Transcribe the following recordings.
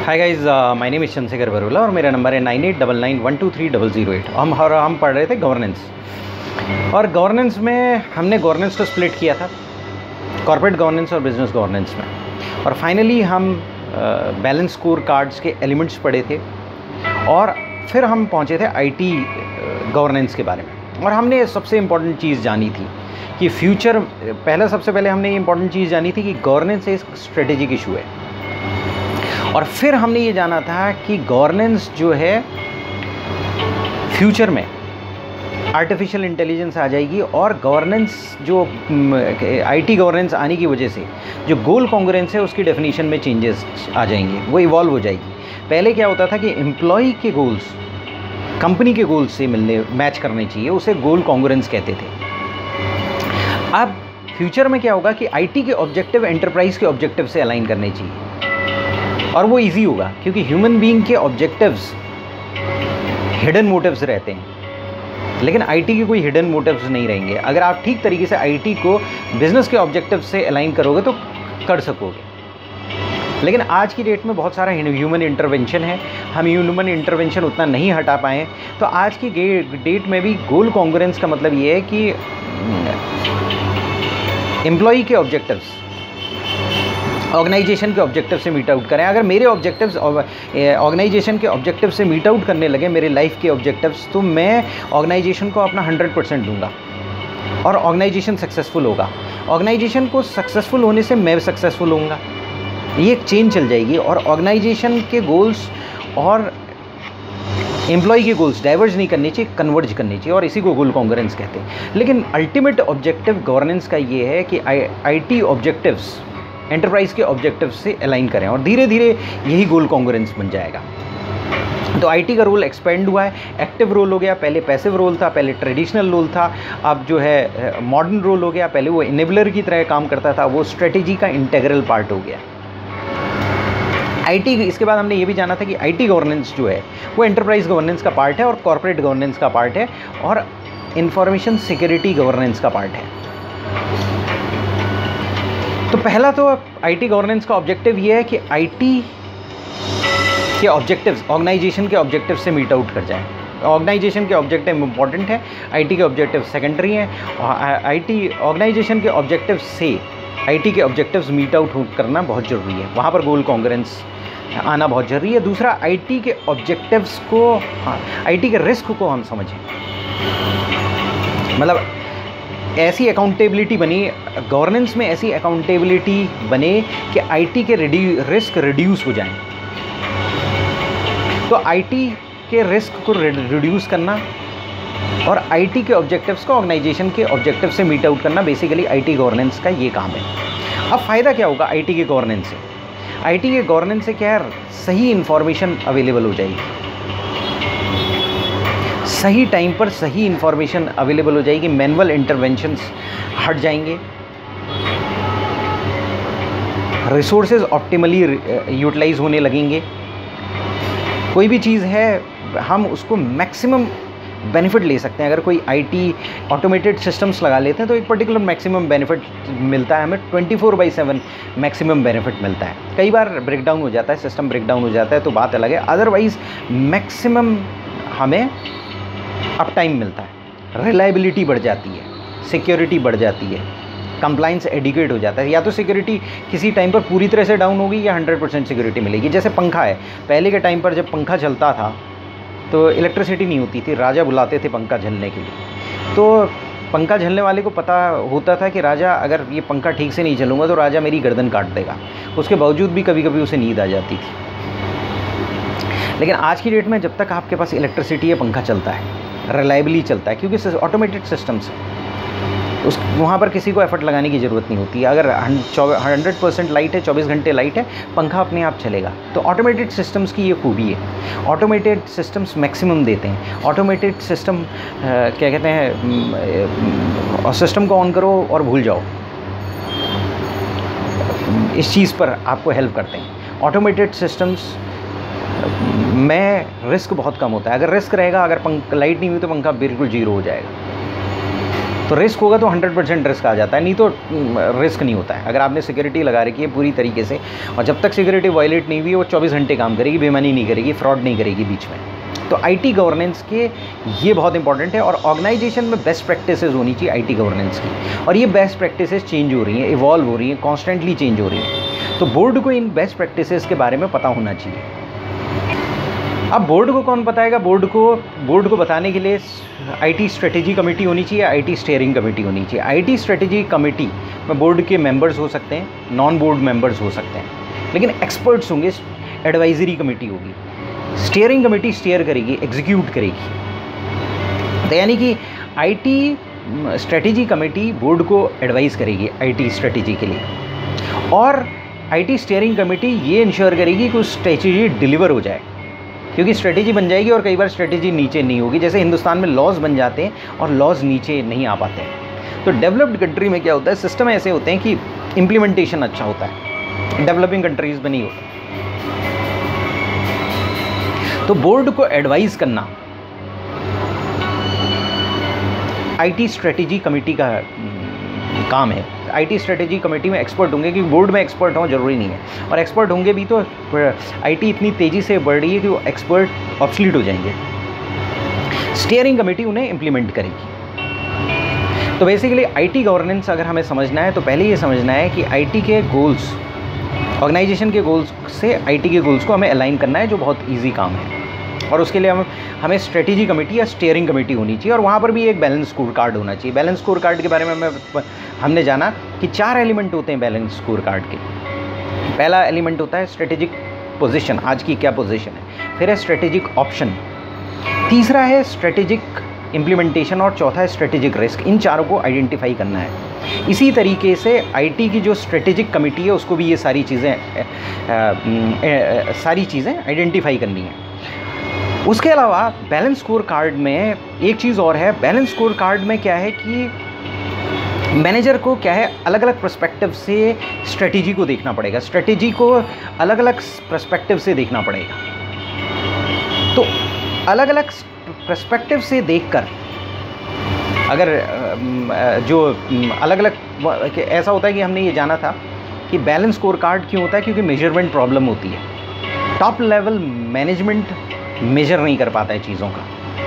Hi guys, my name is Shekhar और मेरा number है 9899123008। हम पढ़ रहे थे गवर्नेंस, और गवर्नेंस में हमने गवर्नेंस को स्प्लिट किया था कॉर्पोरेट गवर्नेंस और बिजनेस गवर्नेंस में, और फाइनली हम बैलेंस स्कोर कार्ड्स के एलिमेंट्स पढ़े थे, और फिर हम पहुंचे थे आईटी गवर्नेंस के बारे में। और हमने सबसे इम्पॉर्टेंट चीज़ जानी थी कि फ्यूचर सबसे पहले हमने ये इम्पॉर्टेंट चीज़ जानी थी कि गवर्नेंस एक स्ट्रेटेजिक इशू है, और फिर हमने ये जाना था कि गवर्नेंस जो है फ्यूचर में आर्टिफिशियल इंटेलिजेंस आ जाएगी, और गवर्नेंस जो आईटी गवर्नेंस आने की वजह से जो गोल कॉन्ग्रुएंस है उसकी डेफिनेशन में चेंजेस आ जाएंगे, वो इवॉल्व हो जाएगी। पहले क्या होता था कि एम्प्लॉय के गोल्स कंपनी के गोल्स से मैच करने चाहिए, उसे गोल कॉन्ग्रुएंस कहते थे। अब फ्यूचर में क्या होगा कि आईटी के ऑब्जेक्टिव एंटरप्राइज के ऑब्जेक्टिव से अलाइन करने चाहिए, और वो इजी होगा क्योंकि ह्यूमन बीइंग के ऑब्जेक्टिव्स हिडन मोटिव्स रहते हैं, लेकिन आईटी के कोई हिडन मोटिव्स नहीं रहेंगे। अगर आप ठीक तरीके से आईटी को बिजनेस के ऑब्जेक्टिव से अलाइन करोगे तो कर सकोगे। लेकिन आज की डेट में बहुत सारा ह्यूमन इंटरवेंशन है, हम ह्यूमन इंटरवेंशन उतना नहीं हटा पाए, तो आज की डेट में भी गोल कॉन्ग्रुएंस का मतलब ये है कि एम्प्लॉई के ऑब्जेक्टिव्स ऑर्गेनाइजेशन के ऑब्जेक्टिव से मीट आउट करें। अगर मेरे ऑब्जेक्टिव्स ऑर्गेनाइजेशन के ऑब्जेक्टिव से मीट आउट करने लगे, मेरे लाइफ के ऑब्जेक्टिव्स, तो मैं ऑर्गेनाइजेशन को अपना 100% दूंगा और ऑर्गेनाइजेशन सक्सेसफुल होगा। ऑर्गेनाइजेशन को सक्सेसफुल होने से मैं सक्सेसफुल होऊंगा, ये एक चेन चल जाएगी, और ऑर्गेनाइजेशन के गोल्स और एम्प्लॉय के गोल्स डाइवर्ज नहीं करने चाहिए, कन्वर्ज करने चाहिए, और इसी को गोल कॉन्ग्रुएंस कहते हैं। लेकिन अल्टीमेट ऑब्जेक्टिव गवर्नेंस का ये है कि आईटी ऑब्जेक्टिव्स एंटरप्राइज के ऑब्जेक्टिव से अलाइन करें, और धीरे धीरे यही गोल कॉन्ग्रुएंस बन जाएगा। तो आईटी का रोल एक्सपेंड हुआ है, एक्टिव रोल हो गया, पहले पैसिव रोल था, पहले ट्रेडिशनल रोल था, अब जो है मॉडर्न रोल हो गया। पहले वो इनेबलर की तरह काम करता था, वो स्ट्रेटेजी का इंटेग्रल पार्ट हो गया आईटी। इसके बाद हमने ये भी जाना था कि आईटी गवर्नेंस जो है वो एंटरप्राइज गवर्नेंस का पार्ट है, और कॉर्पोरेट गवर्नेंस का पार्ट है, और इंफॉर्मेशन सिक्योरिटी गवर्नेंस का पार्ट है। तो पहला तो आईटी गवर्नेंस का ऑब्जेक्टिव ये है कि आईटी के ऑब्जेक्टिव्स ऑर्गेनाइजेशन के ऑब्जेक्टिव से मीट आउट कर जाएं। ऑर्गेनाइजेशन के ऑब्जेक्टिव इंपॉर्टेंट है, आईटी के ऑब्जेक्टिव सेकेंडरी हैं, और आईटी ऑर्गेनाइजेशन के ऑब्जेक्टिव से आईटी के ऑब्जेक्टिव्स मीट आउट करना बहुत ज़रूरी है, वहाँ पर गोल कॉन्ग्रुएंस आना बहुत ज़रूरी है। दूसरा, आईटी के ऑब्जेक्टिव्स को, आईटी के रिस्क को हम समझें, मतलब ऐसी अकाउंटेबिलिटी बनी गवर्नेंस में, ऐसी अकाउंटेबिलिटी बने कि आईटी के रिस्क रिड्यूस हो जाएं। तो आईटी के रिस्क को रिड्यूस करना और आईटी के ऑब्जेक्टिव्स को ऑर्गेनाइजेशन के ऑब्जेक्टिव से मीट आउट करना, बेसिकली आईटी गवर्नेंस का ये काम है। अब फ़ायदा क्या होगा आईटी के गवर्नेंस से? आईटी के गवर्नेंस से क्या है, सही इन्फॉर्मेशन अवेलेबल हो जाएगी, सही टाइम पर सही इन्फॉर्मेशन अवेलेबल हो जाएगी, मैनुअल इंटरवेंशंस हट जाएंगे, रिसोर्सेज ऑप्टिमली यूटिलाइज होने लगेंगे। कोई भी चीज़ है हम उसको मैक्सिमम बेनिफिट ले सकते हैं। अगर कोई आईटी ऑटोमेटेड सिस्टम्स लगा लेते हैं तो एक पर्टिकुलर मैक्सिमम बेनिफिट मिलता है हमें, 24/7 मैक्सिमम बेनिफिट मिलता है। कई बार ब्रेकडाउन हो जाता है, सिस्टम ब्रेकडाउन हो जाता है तो बात अलग है, अदरवाइज़ मैक्सिमम हमें अप टाइम मिलता है, रिलायबिलिटी बढ़ जाती है, सिक्योरिटी बढ़ जाती है, कंप्लाइंस एडिक्वेट हो जाता है। या तो सिक्योरिटी किसी टाइम पर पूरी तरह से डाउन होगी या 100% सिक्योरिटी मिलेगी। जैसे पंखा है, पहले के टाइम पर जब पंखा चलता था तो इलेक्ट्रिसिटी नहीं होती थी, राजा बुलाते थे पंखा झलने के लिए। तो पंखा झलने वाले को पता होता था कि राजा, अगर ये पंखा ठीक से नहीं चलूँगा तो राजा मेरी गर्दन काट देगा। उसके बावजूद भी कभी कभी उसे नींद आ जाती थी। लेकिन आज की डेट में जब तक आपके पास इलेक्ट्रिसिटी है, पंखा चलता है, रिलायबली चलता है, क्योंकि ऑटोमेटेड सिस्टम्स वहाँ पर किसी को एफर्ट लगाने की ज़रूरत नहीं होती है। अगर 100% लाइट है, 24 घंटे लाइट है, पंखा अपने आप चलेगा। तो ऑटोमेटेड सिस्टम्स की ये खूबी है, ऑटोमेटेड सिस्टम्स मैक्सिमम देते हैं। ऑटोमेटेड सिस्टम क्या कहते हैं, सिस्टम को ऑन करो और भूल जाओ, इस चीज़ पर आपको हेल्प करते हैं। ऑटोमेटेड सिस्टम्स में रिस्क बहुत कम होता है। अगर रिस्क रहेगा, अगर लाइट नहीं हुई तो पंखा बिल्कुल जीरो हो जाएगा। तो रिस्क होगा तो 100% रिस्क आ जाता है, नहीं तो रिस्क नहीं होता है। अगर आपने सिक्योरिटी लगा रखी है पूरी तरीके से, और जब तक सिक्योरिटी वायलेट नहीं हुई वो 24 घंटे काम करेगी, बेईमानी नहीं करेगी, फ्रॉड नहीं करेगी बीच में। तो आईटी गवर्नेंस के ये बहुत इंपॉर्टेंट है, और ऑर्गेनाइजेशन में बेस्ट प्रैक्टिसेस होनी चाहिए आईटी गवर्नेंस की, और ये बेस्ट प्रैक्टिसेस चेंज हो रही हैं, इवॉल्व हो रही हैं, कॉन्स्टेंटली चेंज हो रही हैं। तो बोर्ड को इन बेस्ट प्रैक्टिसेस के बारे में पता होना चाहिए। अब बोर्ड को कौन बताएगा? बोर्ड को बताने के लिए आईटी स्ट्रेटेजी कमेटी होनी चाहिए, आईटी स्टीयरिंग कमेटी होनी चाहिए। आईटी स्ट्रेटेजी कमेटी में बोर्ड के मेंबर्स हो सकते हैं, नॉन बोर्ड मेंबर्स हो सकते हैं, लेकिन एक्सपर्ट्स होंगे। एडवाइजरी कमेटी होगी, स्टीयरिंग कमेटी स्टीयर करेगी, एग्जीक्यूट करेगी। तो यानी कि आईटी स्ट्रेटेजी कमेटी बोर्ड को एडवाइस करेगी आईटी स्ट्रेटेजी के लिए, और आईटी स्टीयरिंग कमेटी ये इंश्योर करेगी कि उस स्ट्रेटेजी डिलीवर हो जाए, क्योंकि स्ट्रेटेजी बन जाएगी और कई बार स्ट्रेटेजी नीचे नहीं होगी। जैसे हिंदुस्तान में लॉज बन जाते हैं और लॉज नीचे नहीं आ पाते हैं। तो डेवलप्ड कंट्री में क्या होता है, सिस्टम ऐसे होते हैं कि इम्प्लीमेंटेशन अच्छा होता है, डेवलपिंग कंट्रीज़ में नहीं होता। तो बोर्ड को एडवाइस करना आईटी स्ट्रेटेजी कमेटी का काम है। आईटी स्ट्रेटेजी कमेटी में एक्सपर्ट होंगे, क्योंकि बोर्ड में एक्सपर्ट हों जरूरी नहीं है, और एक्सपर्ट होंगे भी तो आईटी इतनी तेज़ी से बढ़ रही है कि वो एक्सपर्ट ऑब्सलीट हो जाएंगे। स्टीयरिंग कमेटी उन्हें इम्प्लीमेंट करेगी। तो बेसिकली आईटी गवर्नेंस अगर हमें समझना है तो पहले ये समझना है कि आईटी के गोल्स, ऑर्गेनाइजेशन के गोल्स से आईटी के गोल्स को हमें अलाइन करना है, जो बहुत ईजी काम है। और उसके लिए हमें स्ट्रेटेजी कमेटी या स्टीयरिंग कमेटी होनी चाहिए, और वहाँ पर भी एक बैलेंस स्कोर कार्ड होना चाहिए। बैलेंस स्कोर कार्ड के बारे में हमने जाना कि 4 एलिमेंट होते हैं बैलेंस स्कोर कार्ड के। पहला एलिमेंट होता है स्ट्रेटेजिक पोजीशन, आज की क्या पोजीशन है, फिर है स्ट्रेटेजिक ऑप्शन, तीसरा है स्ट्रेटेजिक इम्प्लीमेंटेशन, और चौथा है स्ट्रेटेजिक रिस्क। इन चारों को आइडेंटिफाई करना है। इसी तरीके से आईटी की जो स्ट्रेटेजिक कमेटी है उसको भी ये सारी चीज़ें आइडेंटिफाई करनी है। उसके अलावा बैलेंस स्कोर कार्ड में एक चीज़ और है। बैलेंस स्कोर कार्ड में क्या है कि मैनेजर को क्या है, अलग अलग पर्सपेक्टिव से स्ट्रेटेजी को देखना पड़ेगा, स्ट्रेटेजी को अलग अलग पर्सपेक्टिव से देखना पड़ेगा। तो अलग अलग पर्सपेक्टिव से देखकर अगर जो अलग अलग ऐसा होता है कि हमने ये जाना था कि बैलेंस स्कोर कार्ड क्यों होता है, क्योंकि मेजरमेंट प्रॉब्लम होती है। टॉप लेवल मैनेजमेंट मेजर नहीं कर पाता है चीज़ों का।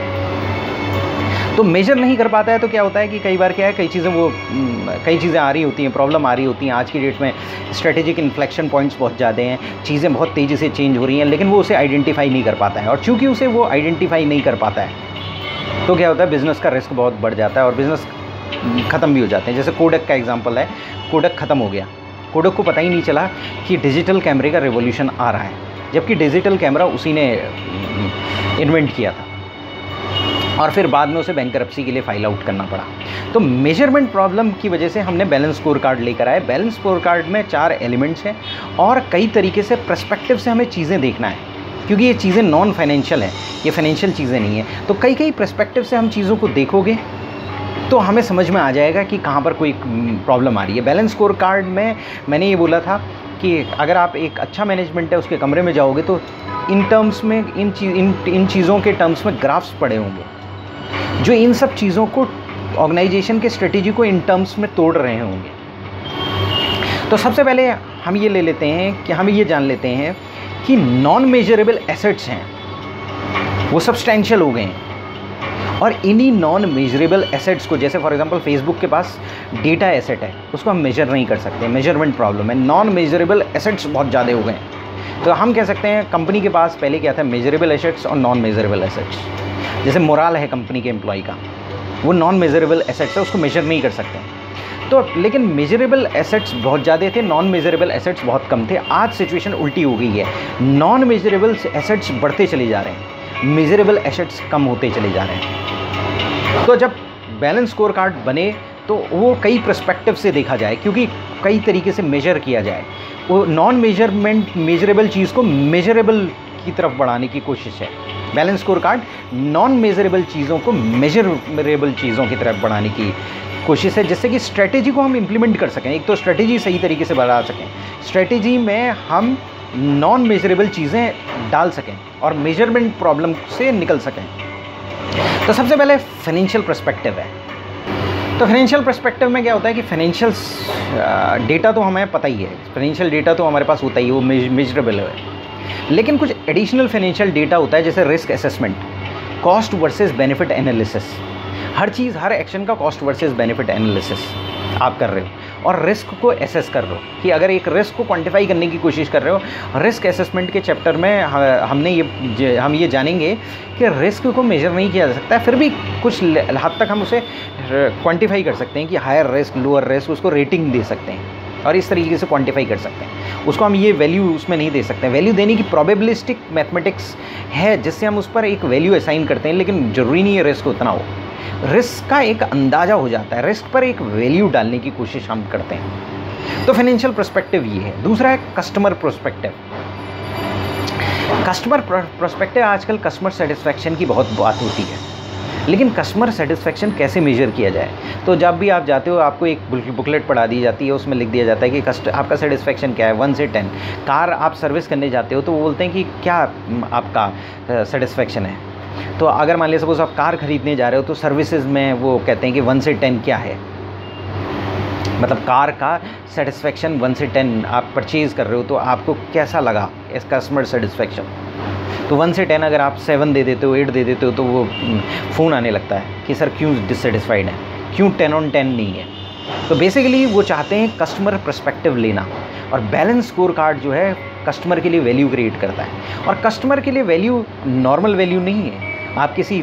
तो मेजर नहीं कर पाता है तो क्या होता है कि कई बार क्या है, कई चीज़ें आ रही होती हैं, प्रॉब्लम आ रही होती हैं। आज की डेट में स्ट्रेटेजिक इन्फ्लेक्शन पॉइंट्स बहुत ज़्यादा हैं, चीज़ें बहुत तेज़ी से चेंज हो रही हैं, लेकिन वो उसे आइडेंटिफाई नहीं कर पाता है। और चूंकि उसे वो आइडेंटिफाई नहीं कर पाता है तो क्या होता है, बिज़नेस का रिस्क बहुत बढ़ जाता है और बिज़नेस ख़त्म भी हो जाते हैं। जैसे कोडक का एग्जाम्पल है, कोडक ख़त्म हो गया। कोडक को पता ही नहीं चला कि डिजिटल कैमरे का रिवॉल्यूशन आ रहा है, जबकि डिजिटल कैमरा उसी ने इन्वेंट किया था, और फिर बाद में उसे बैंकरप्सी के लिए फाइल आउट करना पड़ा। तो मेजरमेंट प्रॉब्लम की वजह से हमने बैलेंस स्कोर कार्ड लेकर आए। बैलेंस स्कोर कार्ड में 4 एलिमेंट्स हैं, और कई तरीके से पर्सपेक्टिव से हमें चीज़ें देखना है, क्योंकि ये चीज़ें नॉन फाइनेंशियल हैं, ये फाइनेंशियल चीज़ें नहीं हैं। तो कई पर्सपेक्टिव से हम चीज़ों को देखोगे तो हमें समझ में आ जाएगा कि कहाँ पर कोई प्रॉब्लम आ रही है। बैलेंस स्कोर कार्ड में मैंने ये बोला था कि अगर आप एक अच्छा मैनेजमेंट है उसके कमरे में जाओगे तो इन टर्म्स में इन चीज़ों के टर्म्स में ग्राफ्स पड़े होंगे, जो इन सब चीज़ों को ऑर्गेनाइजेशन के स्ट्रेटेजी को इन टर्म्स में तोड़ रहे होंगे। तो सबसे पहले हम ये ले लेते हैं कि हम ये जान लेते हैं कि नॉन मेजरेबल एसेट्स हैं वो सब्सटेंशियल हो गए हैं, और इन्हीं नॉन मेजरेबल एसेट्स को, जैसे फॉर एग्जांपल फेसबुक के पास डेटा एसेट है, उसको हम मेजर नहीं कर सकते, मेजरमेंट प्रॉब्लम है। नॉन मेजरेबल एसेट्स बहुत ज़्यादा हो गए हैं। तो हम कह सकते हैं कंपनी के पास पहले क्या था, मेजरेबल एसेट्स और नॉन मेजरेबल एसेट्स। जैसे मोराल है कंपनी के एम्प्लॉय का, वो नॉन मेजरेबल एसेट्स है, उसको मेजर नहीं कर सकते। तो लेकिन मेजरेबल एसेट्स बहुत ज़्यादा थे, नॉन मेजरेबल एसेट्स बहुत कम थे। आज सिचुएशन उल्टी हो गई है, नॉन मेजरेबल एसेट्स बढ़ते चले जा रहे हैं, मेजरेबल एसेट्स कम होते चले जा रहे हैं। तो जब बैलेंस स्कोर कार्ड बने तो वो कई पर्सपेक्टिव से देखा जाए, क्योंकि कई तरीके से मेजर किया जाए। वो नॉन मेजरेबल चीज़ को मेजरेबल की तरफ बढ़ाने की कोशिश है। Balance score card non measurable चीज़ों को मेजरेबल चीज़ों की तरफ बढ़ाने की कोशिश है, जिससे कि स्ट्रेटेजी को हम इम्प्लीमेंट कर सकें। एक तो स्ट्रेटेजी सही तरीके से बढ़ा सकें, स्ट्रेटेजी में हम नॉन मेजरेबल चीज़ें डाल सकें और मेजरमेंट प्रॉब्लम से निकल सकें। तो सबसे पहले फाइनेंशियल पर्सपेक्टिव है। तो फाइनेंशियल पर्सपेक्टिव में क्या होता है कि फाइनेंशियल डेटा तो हमें पता ही है, फाइनेंशियल डेटा तो हमारे पास होता ही है, वो मेजरेबल है, लेकिन कुछ एडिशनल फाइनेंशियल डेटा होता है जैसे risk assessment, cost versus benefit analysis. हर चीज़, हर एक्शन का कॉस्ट वर्सेस बेनिफिट एनालिसिस आप कर रहे हो और रिस्क को एसेस कर रहे हो कि अगर एक रिस्क को क्वांटिफाई करने की कोशिश कर रहे हो। रिस्क असेसमेंट के चैप्टर में हम ये जानेंगे कि रिस्क को मेजर नहीं किया जा सकता है, फिर भी कुछ हद तक हम उसे क्वांटिफाई कर सकते हैं कि हायर रिस्क, लोअर रिस्क, उसको रेटिंग दे सकते हैं और इस तरीके से क्वांटिफाई कर सकते हैं। उसको हम ये वैल्यू उसमें नहीं दे सकते हैं। वैल्यू देने की प्रोबेबिलिस्टिक मैथमेटिक्स है जिससे हम उस पर एक वैल्यू असाइन करते हैं, लेकिन ज़रूरी नहीं है रिस्क उतना हो। रिस्क का एक अंदाज़ा हो जाता है, रिस्क पर एक वैल्यू डालने की कोशिश हम करते हैं। तो फाइनेंशियल पर्सपेक्टिव ये है। दूसरा है कस्टमर पर्सपेक्टिव। कस्टमर पर्सपेक्टिव, आजकल कस्टमर सेटिस्फैक्शन की बहुत बात होती है, लेकिन कस्टमर सेटिस्फैक्शन कैसे मेजर किया जाए? तो जब भी आप जाते हो आपको एक बुकलेट पढ़ा दी जाती है, उसमें लिख दिया जाता है कि आपका सेटिस्फैक्शन क्या है 1 से 10। कार आप सर्विस करने जाते हो तो वो बोलते हैं कि क्या आपका सेटिस्फैक्शन है। तो अगर मान लीजिए सपोज आप कार खरीदने जा रहे हो तो सर्विसेज में वो कहते हैं कि 1 से 10 क्या है, मतलब कार का सेटिस्फैक्शन 1 से 10 आप परचेज़ कर रहे हो तो आपको कैसा लगा इस कस्टमर सेटिस्फैक्शन। तो 1 से 10 अगर आप 7 दे देते हो, 8 दे देते हो तो वो फ़ोन आने लगता है कि सर क्यों डिससेटिस्फाइड है, क्यों 10 on 10 नहीं है। तो बेसिकली वो चाहते हैं कस्टमर पर्सपेक्टिव लेना, और बैलेंस स्कोर कार्ड जो है कस्टमर के लिए वैल्यू क्रिएट करता है। और कस्टमर के लिए वैल्यू नॉर्मल वैल्यू नहीं है। आप किसी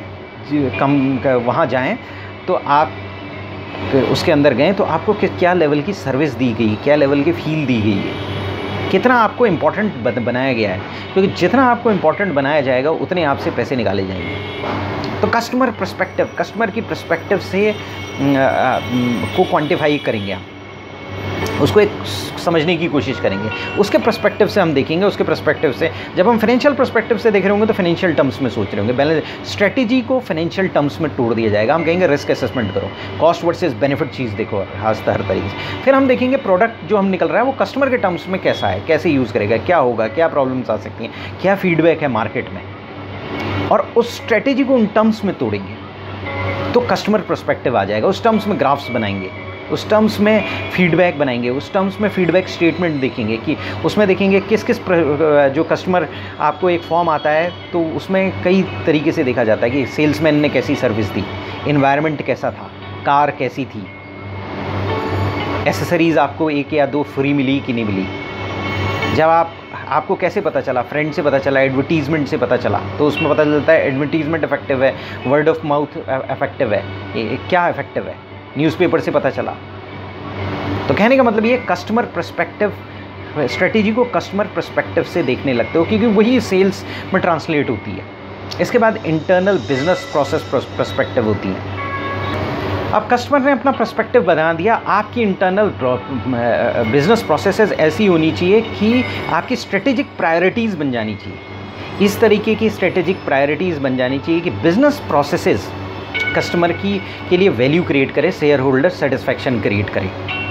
वहाँ जाएं तो आप उसके अंदर गए तो आपको क्या लेवल की सर्विस दी गई, क्या लेवल की फील दी गई है, कितना आपको इम्पोर्टेंट बनाया गया है, क्योंकि जितना आपको इम्पोर्टेंट बनाया जाएगा उतने आपसे पैसे निकाले जाएंगे। तो कस्टमर पर्सपेक्टिव, कस्टमर की पर्सपेक्टिव से को क्वांटिफाई करेंगे आप, उसको एक समझने की कोशिश करेंगे, उसके पर्सपेक्टिव से हम देखेंगे। उसके पर्सपेक्टिव से जब हम फाइनेंशियल पर्सपेक्टिव से देख रहे होंगे तो फाइनेंशियल टर्म्स में सोच रहे होंगे। बैलेंस स्ट्रेटेजी को फाइनेंशियल टर्म्स में तोड़ दिया जाएगा। हम कहेंगे रिस्क असेसमेंट करो, कॉस्ट वर्सेस बेनिफिट चीज़ देखो हर तरीके से। फिर हम देखेंगे प्रोडक्ट जो हम निकल रहा है वो कस्टमर के टर्म्स में कैसा है, कैसे यूज़ करेगा, क्या होगा, क्या प्रॉब्लम्स आ सकती हैं, क्या फीडबैक है मार्केट में, और उस स्ट्रेटेजी को उन टर्म्स में तोड़ेंगे तो कस्टमर पर्सपेक्टिव आ जाएगा। उस टर्म्स में ग्राफ्स बनाएंगे, उस टर्म्स में फीडबैक बनाएंगे, उस टर्म्स में फीडबैक स्टेटमेंट देखेंगे कि उसमें देखेंगे किस किस जो कस्टमर आपको एक फॉर्म आता है तो उसमें कई तरीके से देखा जाता है कि सेल्समैन ने कैसी सर्विस दी, इन्वायरमेंट कैसा था, कार कैसी थी, एसेसरीज़ आपको 1 या 2 फ्री मिली कि नहीं मिली। जब आपको कैसे पता चला, फ्रेंड से पता चला, एडवर्टीज़मेंट से पता चला, तो उसमें पता चलता है एडवर्टीज़मेंट इफेक्टिव है, वर्ड ऑफ माउथ इफेक्टिव है, क्या इफेक्टिव है, न्यूज़पेपर से पता चला। तो कहने का मतलब ये कस्टमर पर्सपेक्टिव, स्ट्रेटेजी को कस्टमर पर्सपेक्टिव से देखने लगते हो क्योंकि वही सेल्स में ट्रांसलेट होती है। इसके बाद इंटरनल बिजनेस प्रोसेस पर्सपेक्टिव होती है। अब कस्टमर ने अपना पर्सपेक्टिव बना दिया, आपकी इंटरनल बिजनेस प्रोसेसेस ऐसी होनी चाहिए कि आपकी स्ट्रेटेजिक प्रायोरिटीज़ बन जानी चाहिए। इस तरीके की स्ट्रेटेजिक प्रायोरिटीज़ बन जानी चाहिए कि बिजनेस प्रोसेसेस कस्टमर के लिए वैल्यू क्रिएट करे, शेयर होल्डर सेटिस्फैक्शन क्रिएट करे।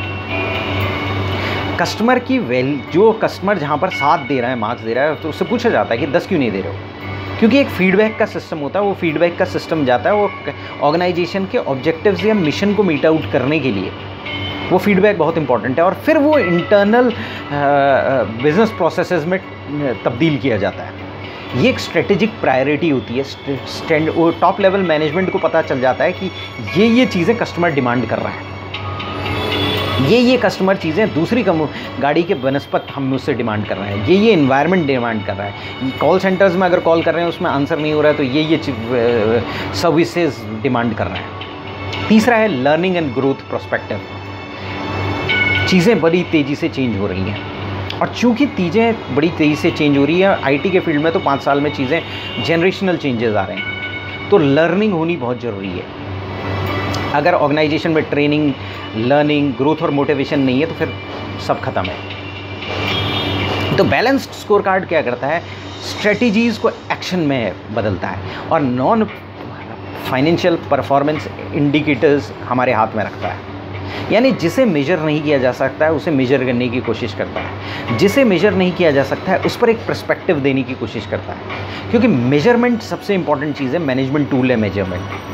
कस्टमर की जो कस्टमर जहाँ पर 7 दे रहा है, मार्क्स दे रहा है, तो उससे पूछा जाता है कि 10 क्यों नहीं दे रहे हो, क्योंकि एक फीडबैक का सिस्टम होता है। वो फीडबैक का सिस्टम जाता है वो ऑर्गेनाइजेशन के ऑब्जेक्टिव्स या मिशन को मीट आउट करने के लिए। वो फीडबैक बहुत इंपॉर्टेंट है और फिर वो इंटरनल बिजनेस प्रोसेसेस में तब्दील किया जाता है। ये एक स्ट्रेटेजिक प्रायोरिटी होती है। वो टॉप लेवल मैनेजमेंट को पता चल जाता है कि ये चीज़ें कस्टमर डिमांड कर रहा है, ये कस्टमर चीज़ें दूसरी गाड़ी के बनस्पत हम मुझसे डिमांड कर रहे हैं, ये इन्वायरमेंट डिमांड कर रहा है। कॉल सेंटर्स में अगर कॉल कर रहे हैं उसमें आंसर नहीं हो रहा है तो ये सर्विसेज डिमांड कर रहा है। तीसरा है लर्निंग एंड ग्रोथ पर्सपेक्टिव। चीज़ें बड़ी तेज़ी से चेंज हो रही हैं और चूँकि चीज़ें बड़ी तेज़ी से चेंज हो रही है, आईटी के फील्ड में तो 5 साल में चीज़ें जनरेशनल चेंजेस आ रहे हैं, तो लर्निंग होनी बहुत ज़रूरी है। अगर ऑर्गेनाइजेशन में ट्रेनिंग, लर्निंग, ग्रोथ और मोटिवेशन नहीं है तो फिर सब खत्म है। तो बैलेंस्ड स्कोर कार्ड क्या करता है, स्ट्रेटजीज़ को एक्शन में बदलता है और नॉन फाइनेंशियल परफॉर्मेंस इंडिकेटर्स हमारे हाथ में रखता है। यानी जिसे मेजर नहीं किया जा सकता है उसे मेजर करने की कोशिश करता है, जिसे मेजर नहीं किया जा सकता है उस पर एक पर्सपेक्टिव देने की कोशिश करता है, क्योंकि मेजरमेंट सबसे इंपॉर्टेंट चीज़ है। मैनेजमेंट टूल है मेजरमेंट।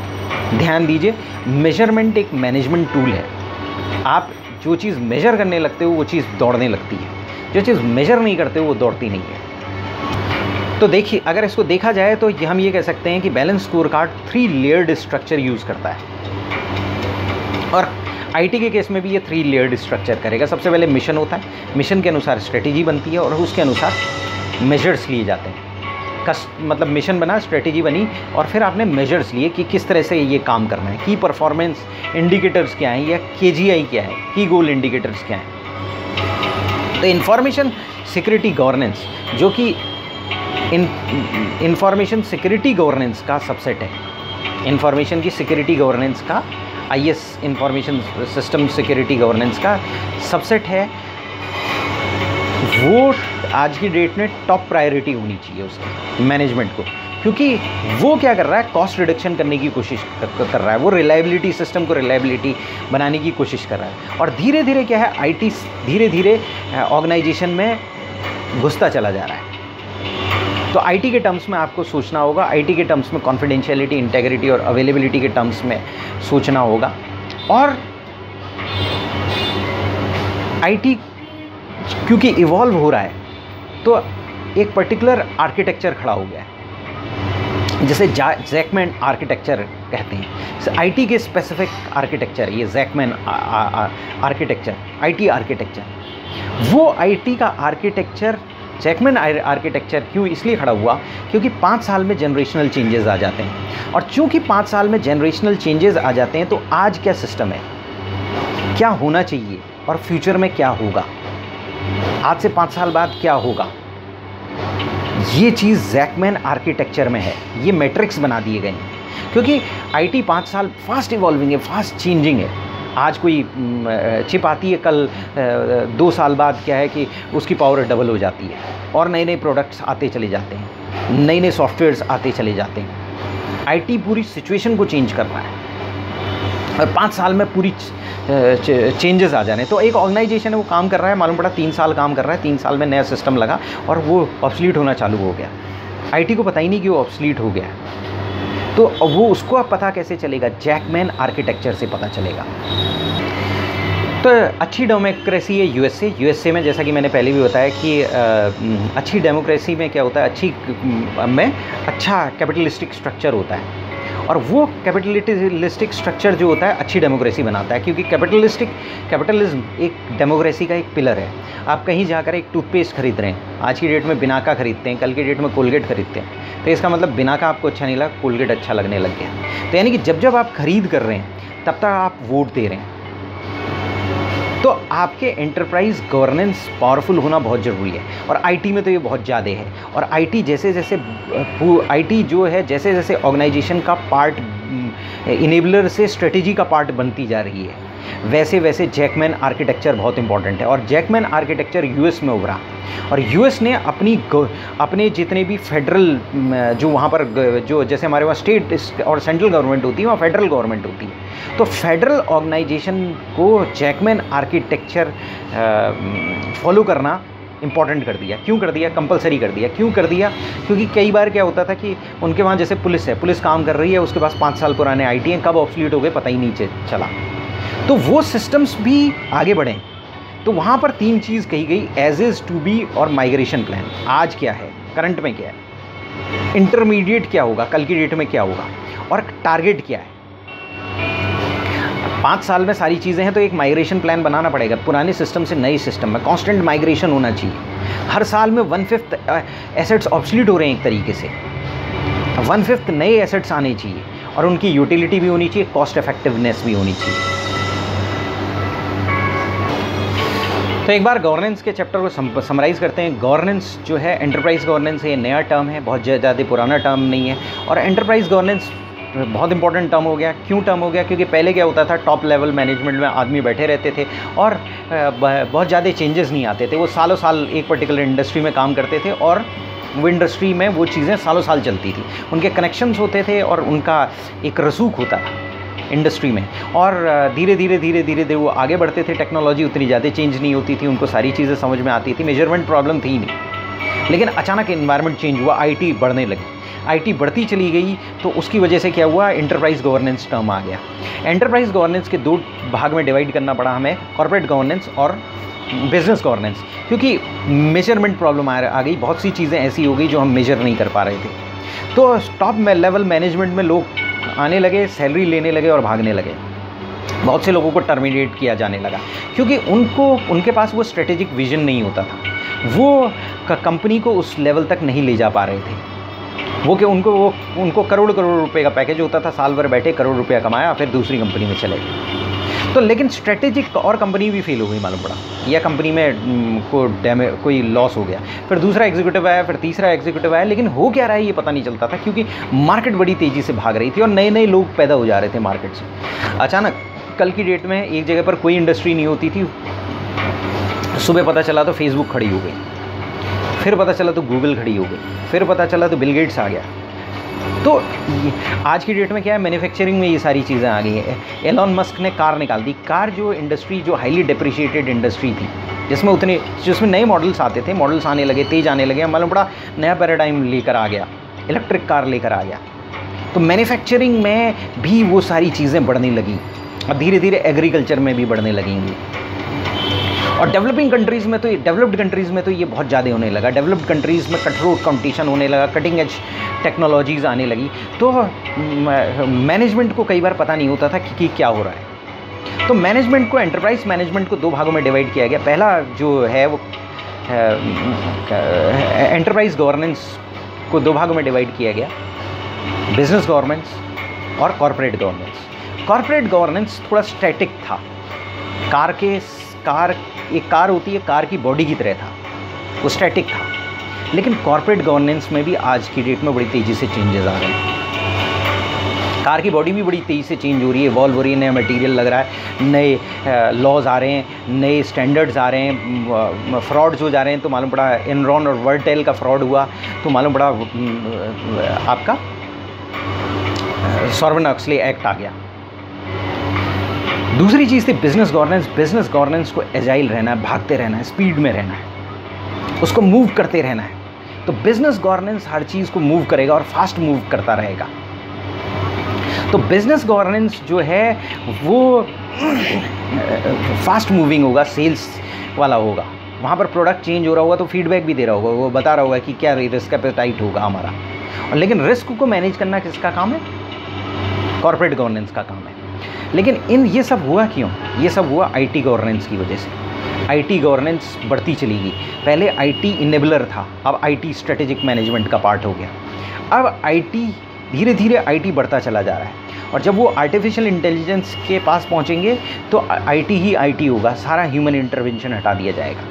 ध्यान दीजिए, मेजरमेंट एक मैनेजमेंट टूल है। आप जो चीज़ मेजर करने लगते हो वो चीज़ दौड़ने लगती है, जो चीज़ मेजर नहीं करते हो वो दौड़ती नहीं है। तो देखिए, अगर इसको देखा जाए तो हम ये कह सकते हैं कि balance score card 3 layered structure use करता है, और आईटी के केस में भी ये 3 लेयर्ड स्ट्रक्चर करेगा। सबसे पहले मिशन होता है, मिशन के अनुसार स्ट्रेटेजी बनती है और उसके अनुसार मेजर्स लिए जाते हैं। मतलब मिशन बना, स्ट्रेटेजी बनी, और फिर आपने मेजर्स लिए कि किस तरह से ये काम करना है। की परफॉर्मेंस इंडिकेटर्स क्या हैं, या KGI क्या है, की गोल इंडिकेटर्स क्या हैं। तो इंफॉर्मेशन सिक्योरिटी गवर्नेंस, जो कि इंफॉर्मेशन सिक्योरिटी गवर्नेंस का सबसेट है, इंफॉर्मेशन की सिक्योरिटी गवर्नेंस का IS information system security governance का सबसेट है, वो आज की डेट में टॉप प्रायोरिटी होनी चाहिए उसकी मैनेजमेंट को, क्योंकि वो क्या कर रहा है, कॉस्ट रिडक्शन करने की कोशिश कर रहा है, वो रिलायबिलिटी सिस्टम को रिलायबिलिटी बनाने की कोशिश कर रहा है, और धीरे धीरे क्या है, IT धीरे धीरे ऑर्गेनाइजेशन में घुसता चला जा रहा है। तो IT के टर्म्स में आपको सोचना होगा, IT के टर्म्स में कॉन्फिडेंशियलिटी, इंटेग्रिटी और अवेलेबिलिटी के टर्म्स में सोचना होगा। और IT क्योंकि इवॉल्व हो रहा है तो एक पर्टिकुलर आर्किटेक्चर खड़ा हो गया है, जिसे जैकमैन आर्किटेक्चर कहते हैं। IT के स्पेसिफिक आर्किटेक्चर, ये जैकमैन आर्किटेक्चर, IT आर्किटेक्चर। वो IT का आर्किटेक्चर जैकमैन आर्किटेक्चर क्यों इसलिए खड़ा हुआ, क्योंकि 5 साल में जनरेशनल चेंजेस आ जाते हैं, और चूंकि 5 साल में जनरेशनल चेंजेस आ जाते हैं तो आज क्या सिस्टम है, क्या होना चाहिए और फ्यूचर में क्या होगा, आज से 5 साल बाद क्या होगा, ये चीज़ जैकमैन आर्किटेक्चर में है। ये मैट्रिक्स बना दिए गए हैं, क्योंकि IT 5 साल फास्ट इवॉल्विंग है, फास्ट चेंजिंग है। आज कोई चिप आती है, कल 2 साल बाद क्या है कि उसकी पावर डबल हो जाती है, और नए नए प्रोडक्ट्स आते चले जाते हैं, नए नए सॉफ्टवेयर्स आते चले जाते हैं। IT पूरी सिचुएशन को चेंज कर रहा है, और 5 साल में पूरी चेंजेस आ जाने। तो एक ऑर्गेनाइजेशन है, वो काम कर रहा है, मालूम पड़ा 3 साल काम कर रहा है, 3 साल में नया सिस्टम लगा और वो ऑब्सलीट होना चालू हो गया। IT को पता ही नहीं कि वो ऑब्सलीट हो गया, तो वो उसको अब पता कैसे चलेगा, जैकमैन आर्किटेक्चर से पता चलेगा। तो अच्छी डेमोक्रेसी है USA में, जैसा कि मैंने पहले भी बताया कि अच्छी डेमोक्रेसी में क्या होता है, अच्छी में अच्छा कैपिटलिस्टिक स्ट्रक्चर होता है, और वो कैपिटलिस्टिक स्ट्रक्चर जो होता है अच्छी डेमोक्रेसी बनाता है, क्योंकि कैपिटलिज्म एक डेमोक्रेसी का एक पिलर है। आप कहीं जाकर एक टूथपेस्ट खरीद रहे हैं, आज की डेट में बिनाका खरीदते हैं, कल की डेट में कोलगेट खरीदते हैं, तो इसका मतलब बिनाका आपको अच्छा नहीं लगा, कोलगेट अच्छा लगने लग गया। तो यानी कि जब जब आप खरीद कर रहे हैं तब तक आप वोट दे रहे हैं। तो आपके एंटरप्राइज गवर्नेंस पावरफुल होना बहुत ज़रूरी है, और IT में तो ये बहुत ज़्यादा है। और IT जैसे जैसे IT जो है जैसे जैसे ऑर्गेनाइजेशन का पार्ट, इनेबलर से स्ट्रेटेजी का पार्ट बनती जा रही है, वैसे वैसे जैकमैन आर्किटेक्चर बहुत इंपॉर्टेंट है। और जैकमैन आर्किटेक्चर US में उभरा, और US ने अपने जितने भी फेडरल जो वहाँ पर जो जैसे हमारे वहाँ स्टेट और सेंट्रल गवर्नमेंट होती है, वहाँ फेडरल गवर्नमेंट होती है, तो फेडरल ऑर्गेनाइजेशन को जैकमैन आर्किटेक्चर फॉलो करना इंपॉर्टेंट कर दिया। क्यों कर दिया, कंपलसरी कर दिया। क्यों कर दिया, क्योंकि कई बार क्या होता था कि उनके वहाँ जैसे पुलिस है, पुलिस काम कर रही है, उसके पास 5 साल पुराने IT हैं, कब ऑब्सोलीट हो गए पता ही नहीं चला, तो वो सिस्टम्स भी आगे बढ़ें। तो वहाँ पर 3 चीज़ कही गई, एज इज़, टू बी और माइग्रेशन प्लान। आज क्या है, करंट में क्या है, इंटरमीडिएट क्या होगा, कल की डेट में क्या होगा, और टारगेट क्या है। 5 साल में सारी चीज़ें हैं, तो एक माइग्रेशन प्लान बनाना पड़ेगा, पुराने सिस्टम से नए सिस्टम में कांस्टेंट माइग्रेशन होना चाहिए। हर साल में 1/5 एसेट्स ऑब्सोलीट हो रहे हैं, एक तरीके से 1/5 नए एसेट्स आने चाहिए, और उनकी यूटिलिटी भी होनी चाहिए, कॉस्ट इफेक्टिवनेस भी होनी चाहिए। तो एक बार गवर्नेंस के चैप्टर को समराइज़ करते हैं। गवर्नेंस जो है, एंटरप्राइज गवर्नेंस है, ये नया टर्म है, बहुत ज़्यादा पुराना टर्म नहीं है, और एंटरप्राइज गवर्नेंस बहुत इंपॉर्टेंट टर्म हो गया। क्यों टर्म हो गया, क्योंकि पहले क्या होता था, टॉप लेवल मैनेजमेंट में आदमी बैठे रहते थे और बहुत ज़्यादा चेंजेस नहीं आते थे। वो सालों साल एक पर्टिकुलर इंडस्ट्री में काम करते थे, और वो इंडस्ट्री में वो चीज़ें सालों साल चलती थी, उनके कनेक्शंस होते थे और उनका एक रसूख होता था इंडस्ट्री में, और धीरे धीरे वो आगे बढ़ते थे। टेक्नोलॉजी उतनी ज़्यादा चेंज नहीं होती थी, उनको सारी चीज़ें समझ में आती थी, मेजरमेंट प्रॉब्लम थी ही नहीं। लेकिन अचानक एनवायरनमेंट चेंज हुआ, IT बढ़ने लगी, आईटी बढ़ती चली गई तो उसकी वजह से क्या हुआ, एंटरप्राइज गवर्नेंस टर्म आ गया। एंटरप्राइज गवर्नेंस के दो भाग में डिवाइड करना पड़ा हमें, कॉर्पोरेट गवर्नेंस और बिजनेस गवर्नेंस, क्योंकि मेजरमेंट प्रॉब्लम आ गई, बहुत सी चीज़ें ऐसी हो गई जो हम मेजर नहीं कर पा रहे थे। तो टॉप लेवल मैनेजमेंट में लोग आने लगे, सैलरी लेने लगे और भागने लगे। बहुत से लोगों को टर्मिनेट किया जाने लगा क्योंकि उनके पास वो स्ट्रेटेजिक विजन नहीं होता था, वो कंपनी को उस लेवल तक नहीं ले जा पा रहे थे। उनको करोड़ रुपए का पैकेज होता था, साल भर बैठे करोड़ रुपया कमाया, फिर दूसरी कंपनी में चले गए। तो लेकिन स्ट्रेटेजिक और कंपनी भी फेल हो गई मालूम पड़ा, या कंपनी में कोई लॉस हो गया, फिर दूसरा एग्जीक्यूटिव आया, फिर तीसरा एग्जीक्यूटिव आया, लेकिन हो क्या रहा है ये पता नहीं चलता था क्योंकि मार्केट बड़ी तेज़ी से भाग रही थी और नए नए लोग पैदा हो जा रहे थे मार्केट से। अचानक कल की डेट में एक जगह पर कोई इंडस्ट्री नहीं होती थी, सुबह पता चला तो फेसबुक खड़ी हो गई, फिर पता चला तो गूगल खड़ी हो गई, फिर पता चला तो बिल गेट्स आ गया। तो आज की डेट में क्या है, मैन्युफैक्चरिंग में ये सारी चीज़ें आ गई हैं। एलॉन मस्क ने कार निकाल दी। कार जो इंडस्ट्री, जो हाईली डेप्रिशिएटेड इंडस्ट्री थी, जिसमें नए मॉडल्स आते थे, मॉडल्स आने लगे, तेज आने लगे, मालूम पड़ा नया पैराडाइम लेकर आ गया, इलेक्ट्रिक कार लेकर आ गया। तो मैन्युफैक्चरिंग में भी वो सारी चीज़ें बढ़ने लगी और धीरे धीरे एग्रीकल्चर में भी बढ़ने लगेंगी। और डेवलप्ड कंट्रीज़ में तो ये बहुत ज़्यादा होने लगा। डेवलप्ड कंट्रीज़ में कटरोट कंपटीशन होने लगा, कटिंग एज टेक्नोलॉजीज़ आने लगी, तो मैनेजमेंट को कई बार पता नहीं होता था कि क्या हो रहा है। तो मैनेजमेंट को, एंटरप्राइज मैनेजमेंट को दो भागों में डिवाइड किया गया। पहला जो है वो एंटरप्राइज गवर्नेंस को दो भागों में डिवाइड किया गया, बिजनेस गवर्नेंस और कॉर्पोरेट गवर्नेंस। कॉर्पोरेट गवर्नेंस थोड़ा स्टैटिक था, एक कार होती है, कार की बॉडी की तरह था, वो स्टैटिक था। लेकिन कॉर्पोरेट गवर्नेंस में भी आज की डेट में बड़ी तेज़ी से चेंजेस आ रहे हैं। कार की बॉडी भी बड़ी तेज़ी से चेंज हो रही है, इवॉल्व हो रही है, नया मटेरियल लग रहा है, नए लॉज आ रहे हैं, नए स्टैंडर्ड्स आ रहे हैं, फ्रॉड्स हो जा रहे हैं। तो मालूम पड़ा एनरॉन और वर्टेल का फ्रॉड हुआ, तो मालूम पड़ा आपका सार्वजनिक एक्ट आ गया। दूसरी चीज़ थी बिजनेस गवर्नेंस। बिजनेस गवर्नेंस को एजाइल रहना है, भागते रहना है, स्पीड में रहना है, उसको मूव करते रहना है। तो बिजनेस गवर्नेंस हर चीज़ को मूव करेगा और फास्ट मूव करता रहेगा। तो बिजनेस गवर्नेंस जो है वो फास्ट मूविंग होगा, सेल्स वाला होगा। वहाँ पर प्रोडक्ट चेंज हो रहा होगा तो फीडबैक भी दे रहा होगा, वो बता रहा होगा कि क्या रिस्क एपेटाइट होगा हमारा। और लेकिन रिस्क को मैनेज करना किसका काम है? कॉर्पोरेट गवर्नेंस का काम है। लेकिन ये सब हुआ क्यों? ये सब हुआ आईटी गवर्नेंस की वजह से। आईटी गवर्नेंस बढ़ती चली गई। पहले आईटी इनेबलर था, अब आईटी स्ट्रेटेजिक मैनेजमेंट का पार्ट हो गया। अब आईटी धीरे धीरे आईटी बढ़ता चला जा रहा है, और जब वो आर्टिफिशियल इंटेलिजेंस के पास पहुंचेंगे तो आईटी ही आईटी होगा, सारा ह्यूमन इंटरवेंशन हटा दिया जाएगा,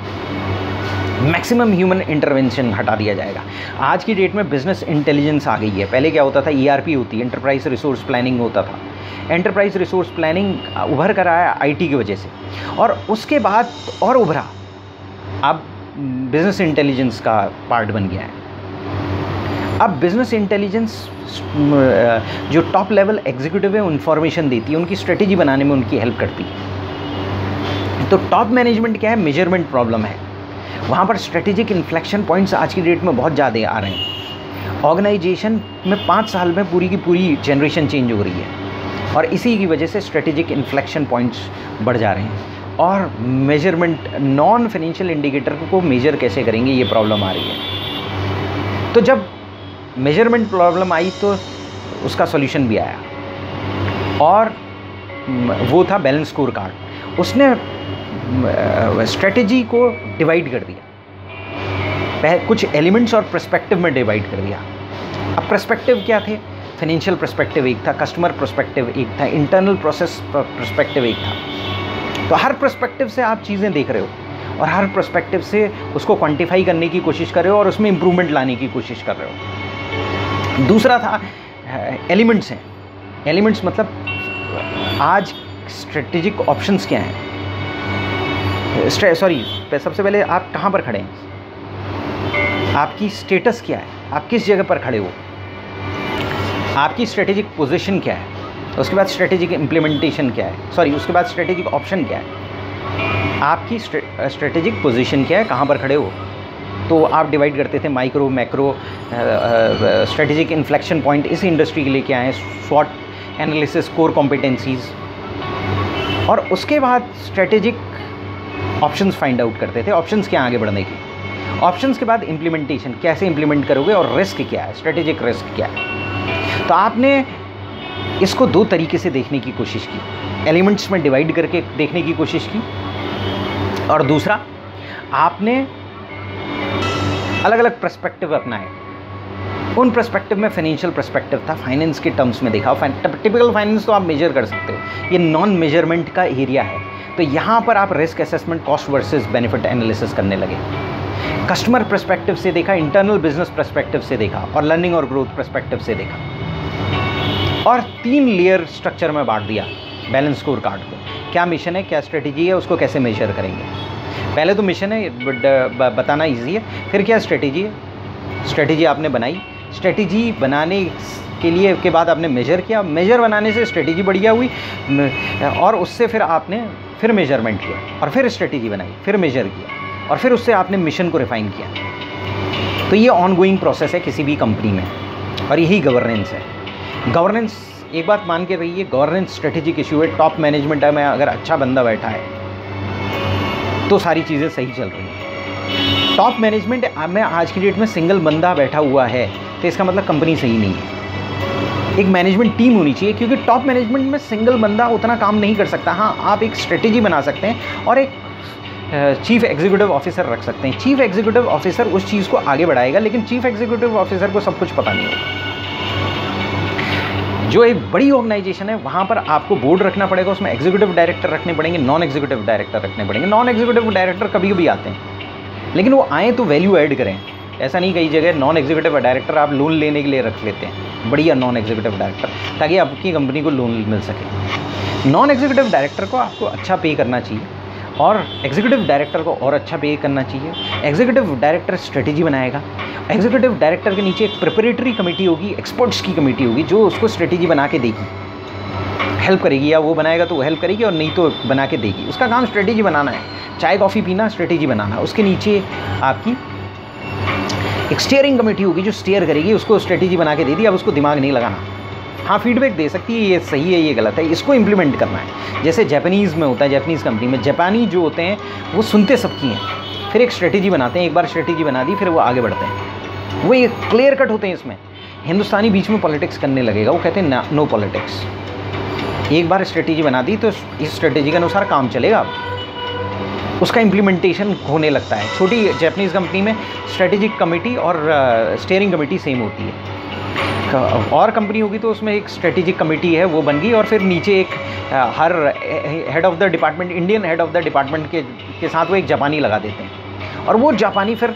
मैक्सिमम ह्यूमन इंटरवेंशन हटा दिया जाएगा। आज की डेट में बिजनेस इंटेलिजेंस आ गई है। पहले क्या होता था? ईआरपी होती, एंटरप्राइज रिसोर्स प्लानिंग होता था। एंटरप्राइज रिसोर्स प्लानिंग उभर कर आया आईटी की वजह से, और उसके बाद और उभरा, अब बिजनेस इंटेलिजेंस का पार्ट बन गया है। अब बिजनेस इंटेलिजेंस जो टॉप लेवल एग्जीक्यूटिव है, इन्फॉर्मेशन देती है, उनकी स्ट्रेटेजी बनाने में उनकी हेल्प करती है। तो टॉप मैनेजमेंट क्या है? मेजरमेंट प्रॉब्लम है। वहाँ पर स्ट्रेटेजिक इन्फ्लेक्शन पॉइंट्स आज की डेट में बहुत ज़्यादा आ रहे हैं। ऑर्गेनाइजेशन में 5 साल में पूरी की पूरी जनरेशन चेंज हो रही है, और इसी की वजह से स्ट्रेटेजिक इन्फ्लेक्शन पॉइंट्स बढ़ जा रहे हैं। और मेजरमेंट, नॉन फाइनेंशियल इंडिकेटर को मेजर कैसे करेंगे, ये प्रॉब्लम आ रही है। तो जब मेजरमेंट प्रॉब्लम आई तो उसका सॉल्यूशन भी आया, और वो था बैलेंस स्कोर कार्ड। उसने स्ट्रेटेजी को डिवाइड कर दिया, कुछ एलिमेंट्स और पर्सपेक्टिव में डिवाइड कर दिया। अब पर्सपेक्टिव क्या थे? फाइनेंशियल पर्सपेक्टिव एक था, कस्टमर पर्सपेक्टिव एक था, इंटरनल प्रोसेस पर्सपेक्टिव एक था। तो हर पर्सपेक्टिव से आप चीज़ें देख रहे हो, और हर पर्सपेक्टिव से उसको क्वांटिफाई करने की कोशिश कर रहे हो, और उसमें इम्प्रूवमेंट लाने की कोशिश कर रहे हो। दूसरा था एलिमेंट्स हैं। एलिमेंट्स मतलब आज स्ट्रेटेजिक ऑप्शंस क्या हैं, सबसे पहले आप कहाँ पर खड़े हैं, आपकी स्टेटस क्या है, आप किस जगह पर खड़े हो, आपकी स्ट्रेटेजिक पोजीशन क्या है, उसके बाद स्ट्रेटेजिक इम्प्लीमेंटेशन क्या है, उसके बाद स्ट्रेटेजिक ऑप्शन क्या है, आपकी स्ट्रेटेजिक पोजीशन क्या है, कहाँ पर खड़े हो, तो आप डिवाइड करते थे micro, macro, strategic inflection point इस इंडस्ट्री के लिए क्या है, स्वॉट एनालिसिस, कोर कॉम्पिटेंसीज, और उसके बाद स्ट्रेटेजिक ऑप्शंस फाइंड आउट करते थे, ऑप्शंस क्या आगे बढ़ने की। ऑप्शंस के बाद इम्प्लीमेंटेशन, कैसे इम्प्लीमेंट करोगे और रिस्क क्या है, स्ट्रेटेजिक रिस्क क्या है। तो आपने इसको दो तरीके से देखने की कोशिश की, एलिमेंट्स में डिवाइड करके देखने की कोशिश की, और दूसरा आपने अलग अलग पर्सपेक्टिव अपनाए। उन पर्सपेक्टिव में फाइनेंशियल पर्सपेक्टिव था, फाइनेंस के टर्म्स में देखा। टिपिकल फाइनेंस तो आप मेजर कर सकते हो, ये नॉन मेजरमेंट का एरिया है। तो यहाँ पर आप risk assessment, cost versus benefit analysis करने लगे। कस्टमर पर्सपेक्टिव से देखा, इंटरनल बिजनेस पर्सपेक्टिव से देखा, और लर्निंग और ग्रोथ पर्सपेक्टिव से देखा, और 3 लेयर स्ट्रक्चर में बांट दिया बैलेंस स्कोर कार्ड को। क्या मिशन है, क्या स्ट्रेटेजी है, उसको कैसे मेजर करेंगे। पहले तो मिशन है, बताना ईजी है, फिर क्या स्ट्रेटेजी है, स्ट्रेटेजी आपने बनाई, स्ट्रेटेजी बनाने के लिए के बाद आपने मेजर किया, मेजर बनाने से स्ट्रेटेजी बढ़िया हुई, और उससे फिर आपने फिर मेजरमेंट किया, और फिर स्ट्रेटेजी बनाई, फिर मेजर किया, और फिर उससे आपने मिशन को रिफाइन किया। तो ये ऑनगोइंग प्रोसेस है किसी भी कंपनी में, और यही गवर्नेंस है। गवर्नेंस, एक बात मान के रहिए, गवर्नेंस स्ट्रेटेजिक इशू है। टॉप मैनेजमेंट में अगर अच्छा बंदा बैठा है तो सारी चीज़ें सही चल रही हैं। टॉप मैनेजमेंट में आज की डेट में सिंगल बंदा बैठा हुआ है तो इसका मतलब कंपनी सही नहीं है। एक मैनेजमेंट टीम होनी चाहिए, क्योंकि टॉप मैनेजमेंट में सिंगल बंदा उतना काम नहीं कर सकता। हाँ, आप एक स्ट्रेटेजी बना सकते हैं और एक चीफ एग्जीक्यूटिव ऑफिसर रख सकते हैं। चीफ एग्जीक्यूटिव ऑफिसर उस चीज़ को आगे बढ़ाएगा, लेकिन चीफ एग्जीक्यूटिव ऑफिसर को सब कुछ पता नहीं होगा। जो एक बड़ी ऑर्गेनाइजेशन है वहाँ पर आपको बोर्ड रखना पड़ेगा, उसमें एग्जीक्यूटिव डायरेक्टर रखने पड़ेंगे, नॉन एग्जीक्यूटिव डायरेक्टर रखने पड़ेंगे। नॉन एग्जीक्यूटिव डायरेक्टर कभी कभी आते हैं, लेकिन वो आएँ तो वैल्यू ऐड करें। ऐसा नहीं, कई जगह नॉन एग्जीक्यूटिव डायरेक्टर आप लोन लेने के लिए रख लेते हैं, बढ़िया नॉन एग्जीक्यूटिव डायरेक्टर, ताकि आपकी कंपनी को लोन मिल सके। नॉन एग्जीक्यूटिव डायरेक्टर को आपको अच्छा पे करना चाहिए, और एग्जीक्यूटिव डायरेक्टर को और अच्छा पे करना चाहिए। एग्जीक्यूटिव डायरेक्टर स्ट्रेटेजी बनाएगा, एग्जीक्यूटिव डायरेक्टर के नीचे एक प्रिपरेटरी कमेटी होगी, एक्सपर्ट्स की कमेटी होगी, जो उसको स्ट्रेटेजी बना के देगी, हेल्प करेगी, या वो बनाएगा तो वो हेल्प करेगी, और नहीं तो बना के देगी। उसका काम स्ट्रेटेजी बनाना है, चाय कॉफ़ी पीना, स्ट्रेटेजी बनाना। उसके नीचे आपकी एक स्टीयरिंग कमेटी होगी जो स्टीयर करेगी, उसको स्ट्रेटेजी बना के दे दी। अब उसको दिमाग नहीं लगाना, हाँ फीडबैक दे सकती है, ये सही है, ये गलत है, इसको इम्प्लीमेंट करना है। जैसे जापानीज़ में होता है, जापानीज़ कंपनी में जापानी जो होते हैं वो सुनते सबकी हैं, फिर एक स्ट्रेटेजी बनाते हैं। एक बार स्ट्रेटेजी बना दी, फिर वो आगे बढ़ते हैं, वो ये क्लियर कट होते हैं। इसमें हिंदुस्तानी बीच में पॉलिटिक्स करने लगेगा, वो कहते हैं नो पॉलिटिक्स। एक बार स्ट्रेटेजी बना दी तो इस स्ट्रेटेजी के अनुसार काम चलेगा, उसका इम्प्लीमेंटेशन होने लगता है। छोटी जापानीज़ कंपनी में स्ट्रेटेजिक कमेटी और स्टीयरिंग कमेटी सेम होती है। और कंपनी होगी तो उसमें एक स्ट्रेटेजिक कमेटी है, वो बन गई, और फिर नीचे एक हर head of the department, Indian head of the department के साथ वो एक जापानी लगा देते हैं, और वो जापानी फिर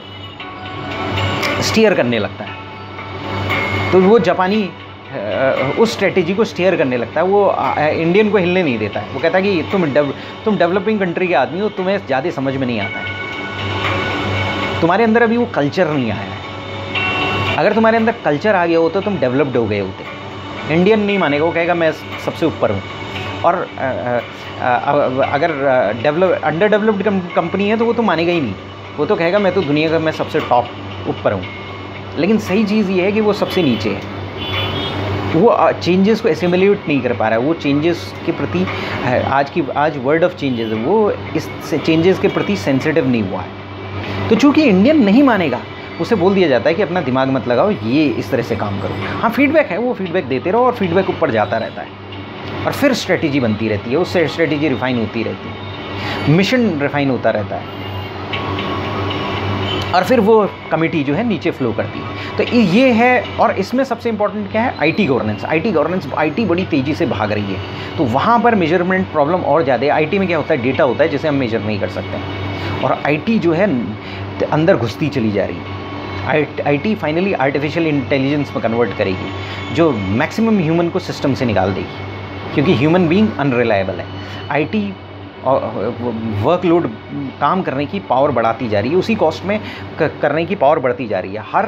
स्टीयर करने लगता है। तो वो जापानी उस स्ट्रेटेजी को स्टीयर करने लगता है, वो इंडियन को हिलने नहीं देता है। वो कहता है कि तुम डेवलपिंग कंट्री के आदमी हो, तुम्हें ज़्यादा समझ में नहीं आता है, तुम्हारे अंदर अभी वो कल्चर नहीं आया है। अगर तुम्हारे अंदर कल्चर आ गया हो तो तुम डेवलप्ड हो गए होते। इंडियन नहीं मानेगा, वो कहेगा मैं सबसे ऊपर हूँ। और अगर अंडर डेवलप्ड कंपनी है तो वो तो मानेगा ही नहीं, वो तो कहेगा मैं तो दुनिया का मैं सबसे टॉप ऊपर हूँ। लेकिन सही चीज़ ये है कि वो सबसे नीचे है, वो चेंजेस को एसिमुलेट नहीं कर पा रहा है। वो चेंजेस के प्रति आज वर्ड ऑफ चेंजेस है, वो इस चेंजेस के प्रति सेंसिटिव नहीं हुआ है। तो चूँकि इंडियन नहीं मानेगा, उसे बोल दिया जाता है कि अपना दिमाग मत लगाओ, ये इस तरह से काम करो। हाँ फीडबैक है, वो फीडबैक देते रहो, और फीडबैक ऊपर जाता रहता है, और फिर स्ट्रेटेजी बनती रहती है, उससे स्ट्रेटेजी रिफाइन होती रहती है, मिशन रिफाइन होता रहता है, और फिर वो कमेटी जो है नीचे फ्लो करती है। तो ये है। और इसमें सबसे इंपॉर्टेंट क्या है, आईटी गवर्नेंस। आईटी बड़ी तेज़ी से भाग रही है, तो वहाँ पर मेजरमेंट प्रॉब्लम और ज़्यादा है। आईटी में क्या होता है, डेटा होता है जिसे हम मेजर नहीं कर सकते, और आईटी जो है अंदर घुसती चली जा रही है। आईटी फाइनली आर्टिफिशियल इंटेलिजेंस में कन्वर्ट करेगी, जो मैक्सिमम ह्यूमन को सिस्टम से निकाल देगी, क्योंकि ह्यूमन बीइंग अनरिलायबल है। आईटी वर्कलोड, काम करने की पावर बढ़ाती जा रही है, उसी कॉस्ट में करने की पावर बढ़ती जा रही है। हर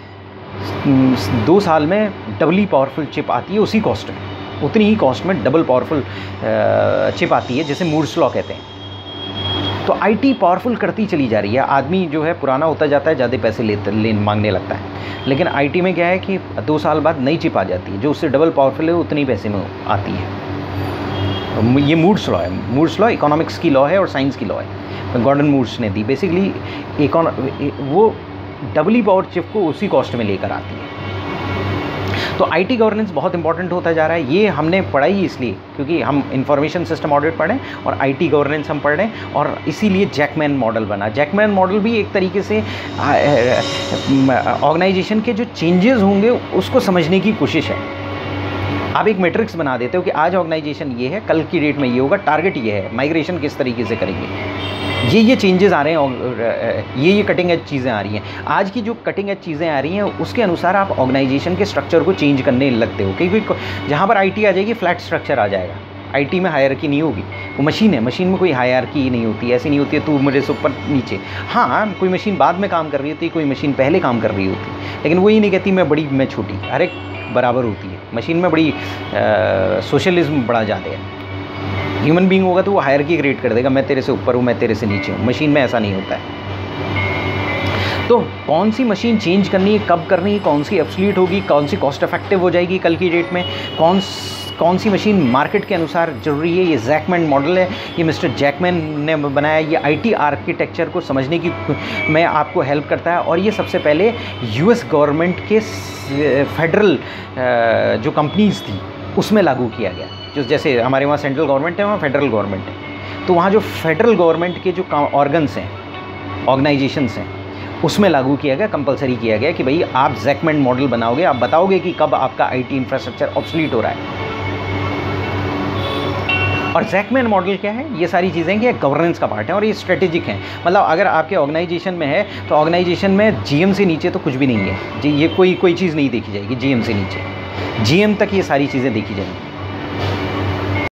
2 साल में डबली पावरफुल चिप आती है, उसी कॉस्ट में, उतनी ही कॉस्ट में डबल पावरफुल चिप आती है, जिसे मूर्स लॉ कहते हैं। तो आईटी पावरफुल करती चली जा रही है। आदमी जो है पुराना होता जाता है, ज़्यादा पैसे मांगने लगता है, लेकिन आईटी में क्या है कि 2 साल बाद नई चिप आ जाती है जो उससे डबल पावरफुल है, उतनी पैसे में आती है। ये मूड्स लॉ है। मूड्स लॉ इकोनॉमिक्स की लॉ है और साइंस की लॉ है, गॉर्डन मूड्स ने दी। बेसिकली वो डबली पावर चिप को उसी कॉस्ट में लेकर आती है। तो आईटी गवर्नेंस बहुत इंपॉर्टेंट होता जा रहा है। ये हमने पढ़ाई इसलिए क्योंकि हम इंफॉर्मेशन सिस्टम ऑडिट पढ़ें और आईटी गवर्नेंस हम पढ़ रहे हैं, और इसीलिए जैकमैन मॉडल बना। जैकमैन मॉडल भी एक तरीके से ऑर्गेनाइजेशन के जो चेंजेस होंगे उसको समझने की कोशिश है। आप एक मैट्रिक्स बना देते हो कि आज ऑर्गेनाइजेशन ये है, कल की डेट में ये होगा, टारगेट ये है, माइग्रेशन किस तरीके से करेंगे, ये चेंजेस आ रहे हैं, ये कटिंग एज चीज़ें आ रही हैं। आज की जो कटिंग एज चीज़ें आ रही हैं उसके अनुसार आप ऑर्गेनाइजेशन के स्ट्रक्चर को चेंज करने लगते हो, क्योंकि जहाँ पर आईटी आ जाएगी फ्लैट स्ट्रक्चर आ जाएगा। आईटी में हायरार्की नहीं होगी, वो मशीन है, मशीन में कोई हायरार्की नहीं होती, ऐसी नहीं होती है तू मेरे से ऊपर नीचे। हाँ, कोई मशीन बाद में काम कर रही होती है, कोई मशीन पहले काम कर रही होती, लेकिन वो ये नहीं कहती मैं बड़ी मैं छोटी, हर एक बराबर होती है। मशीन में बड़ी सोशलिज्म बड़ा ज़्यादा है। ह्यूमन बीइंग होगा तो वो हायरार्की क्रिएट कर देगा, मैं तेरे से ऊपर हूँ, मैं तेरे से नीचे हूँ। मशीन में ऐसा नहीं होता है। तो कौन सी मशीन चेंज करनी है, कब करनी है, कौन सी ऑब्सोलीट होगी, कौन सी कॉस्ट इफेक्टिव हो जाएगी कल की डेट में, कौन सी मशीन मार्केट के अनुसार जरूरी है, ये जैकमैन मॉडल है, ये मिस्टर जैकमैन ने बनाया। ये आईटी आर्किटेक्चर को समझने की में आपको हेल्प करता है। और ये सबसे पहले यूएस गवर्नमेंट के फेडरल जो कंपनीज़ थी उसमें लागू किया गया। जो जैसे हमारे वहाँ सेंट्रल गवर्नमेंट है, वहाँ फेडरल गवर्नमेंट है, तो वहाँ जो फेडरल गवर्नमेंट के जो ऑर्गन्स हैं, ऑर्गेनाइजेशंस हैं, उसमें लागू किया गया, कंपलसरी किया गया कि भाई आप जैकमैन मॉडल बनाओगे, आप बताओगे कि कब आपका आईटी इंफ्रास्ट्रक्चर ऑब्सोलीट हो रहा है। और जैकमैन मॉडल क्या है, ये सारी चीज़ें कि गवर्नेंस का पार्ट है और ये स्ट्रेटेजिक है। मतलब अगर आपके ऑर्गेनाइजेशन में है तो ऑर्गेनाइजेशन में जीएम से नीचे तो कुछ भी नहीं है जी, ये कोई चीज़ नहीं देखी जाएगी जीएम से नीचे, जीएम तक ये सारी चीज़ें देखी जाएंगी।